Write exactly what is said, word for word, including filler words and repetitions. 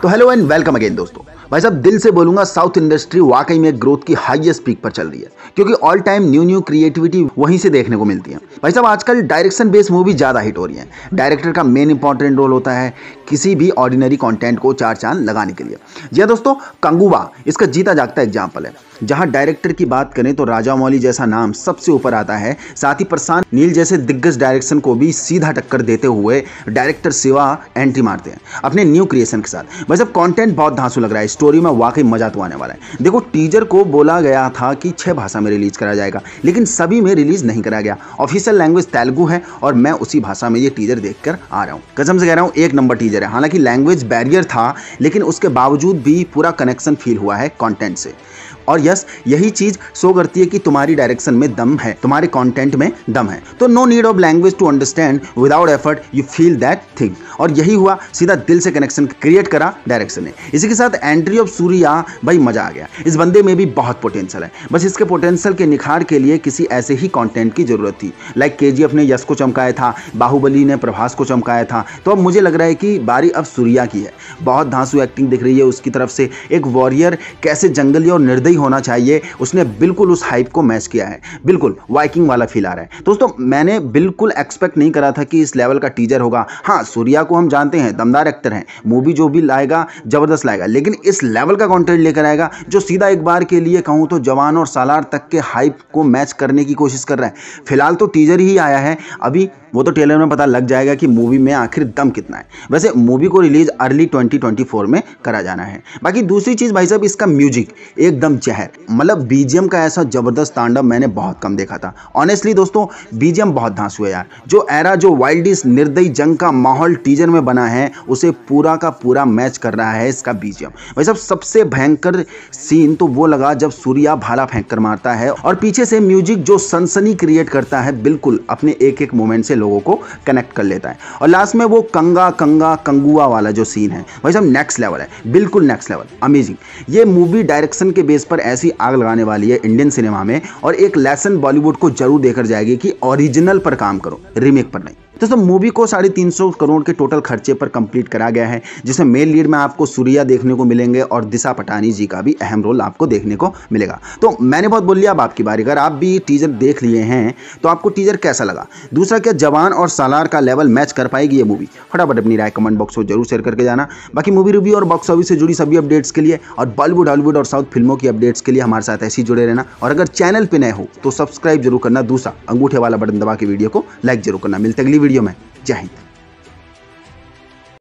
तो hello and welcome again दोस्तों। भाई साहब दिल से बोलूंगा, साउथ इंडस्ट्री वाकई में ग्रोथ की हाईएस्ट पीक पर चल रही है, क्योंकि all time new new creativity वहीं से देखने को मिलती है। भाई साहब आजकल डायरेक्शन बेस्ड मूवी ज्यादा हिट हो रही है। डायरेक्टर का मेन इंपॉर्टेंट रोल होता है किसी भी ऑर्डिनरी कंटेंट को चार चांद लगाने के लिए। जी हाँ दोस्तों, कंगुवा इसका जीता जागता एग्जाम्पल है। जहां डायरेक्टर की बात करें तो राजामौली जैसा नाम सबसे ऊपर आता है, साथ ही प्रशांत नील जैसे दिग्गज डायरेक्शन को भी सीधा टक्कर देते हुए डायरेक्टर शिवा एंट्री मारते हैं अपने न्यू क्रिएशन के साथ। वैसे कंटेंट बहुत धांसू लग रहा है, स्टोरी में वाकई मजा तो आने वाला है। देखो, टीजर को बोला गया था कि छह भाषा में रिलीज करा जाएगा, लेकिन सभी में रिलीज नहीं करा गया। ऑफिशियल लैंग्वेज तेलुगु है और मैं उसी भाषा में ये टीजर देखकर आ रहा हूँ। कसम से कह रहा हूँ, एक नंबर टीजर है। हालांकि लैंग्वेज बैरियर था, लेकिन उसके बावजूद भी पूरा कनेक्शन फील हुआ है कंटेंट से। और यस, यही चीज शो करती है कि तुम्हारी डायरेक्शन में दम है, तुम्हारे कंटेंट में दम है। तो no need of language to understand, without effort you feel that thing. और यही हुआ, सीधा दिल से कनेक्शन क्रिएट करा डायरेक्शन ने। इसी के साथ एंट्री ऑफ सूर्या, भाई मजा आ गया। इस बंदे में भी बहुत पोटेंशियल है, बस इसके पोटेंशियल के निखार के लिए किसी ऐसे ही कंटेंट की जरूरत थी। लाइक केजीएफ ने यश को चमकाया था, बाहुबली ने प्रभास को चमकाया था, तो अब मुझे लग रहा है कि बारी अब सूर्या की है। बहुत धांसू एक्टिंग दिख रही है उसकी तरफ से। एक वॉरियर कैसे जंगली और निर्दयी होना चाहिए, उसने बिल्कुल उस हाइप को मैच किया है। बिल्कुल वाइकिंग वाला फील आ रहा है। दोस्तों मैंने बिल्कुल एक्सपेक्ट नहीं करा था कि इस लेवल का टीजर होगा। हाँ, सूर्या को हम जानते हैं, दमदार एक्टर हैं, मूवी जो भी लाएगा जबरदस्त लाएगा, लेकिन इस लेवल का कंटेंट लेकर आएगा जो सीधा एक बार के लिए कहूं तो जवान और सालार तक के हाइप को मैच करने की कोशिश कर रहा है। फिलहाल तो टीजर ही आया है, अभी वो तो ट्रेलर में पता लग जाएगा कि मूवी में आखिर दम कितना है। वैसे मूवी को release early twenty twenty four में करा जाना है। बाकी दूसरी चीज भाई साहब, इसका म्यूजिक एकदम जहर, मतलब बीजीएम का ऐसा जबरदस्त तांडव मैंने बहुत कम देखा था। ऑनेस्टली दोस्तों, बीजीएम बहुत धांसू है यार। जो एरा, जो वाइल्डिश निर्दयी जंग का माहौल टीजर में बना है, उसे पूरा का पूरा मैच कर रहा है इसका बीजीएम। भाई साहब सबसे भयंकर सीन तो वो लगा जब सूर्या भाला फेंक कर मारता है और पीछे से म्यूजिक जो सनसनी क्रिएट करता है, बिल्कुल अपने एक एक मोमेंट से लोगों को कनेक्ट कर लेता है। और लास्ट में वो कंगा कंगा कंगुआ वाला जो सीन है, भाई साहब नेक्स्ट लेवल है, बिल्कुल नेक्स्ट लेवल, अमेजिंग। ये मूवी डायरेक्शन के बेस पर ऐसी आग लगाने वाली है इंडियन सिनेमा में, और एक लेसन बॉलीवुड को जरूर देकर जाएगी कि ओरिजिनल पर काम करो, रीमेक पर नहीं। दोस्तों मूवी को साढ़े तीन सौ करोड़ के टोटल खर्चे पर कंप्लीट करा गया है, जिसमें मेन लीड में आपको सूर्या देखने को मिलेंगे और दिशा पटानी जी का भी अहम रोल आपको देखने को मिलेगा। तो मैंने बहुत बोल लिया, अब आपकी बारी। अगर आप भी टीजर देख लिए हैं तो आपको टीजर कैसा लगा? दूसरा, क्या जवान और सालार का लेवल मैच कर पाएगी ये मूवी? फटाफट अपनी राय कमेंट बॉक्स में जरूर शेयर करके जाना। बाकी मूवी रिव्यू और बॉक्स ऑफिस से जुड़ी सभी अपडेट्स के लिए और बॉलीवुड, हॉलीवुड और साउथ फिल्मों की अपडेट्स के लिए हमारे साथ ऐसे ही जुड़े रहना। और अगर चैनल पर नए हो तो सब्सक्राइब जरूर करना। दूसरा, अंगूठे वाला बटन दबा के वीडियो को लाइक जरूर करना। मिलते अगली वीडियो में। जय हिंद।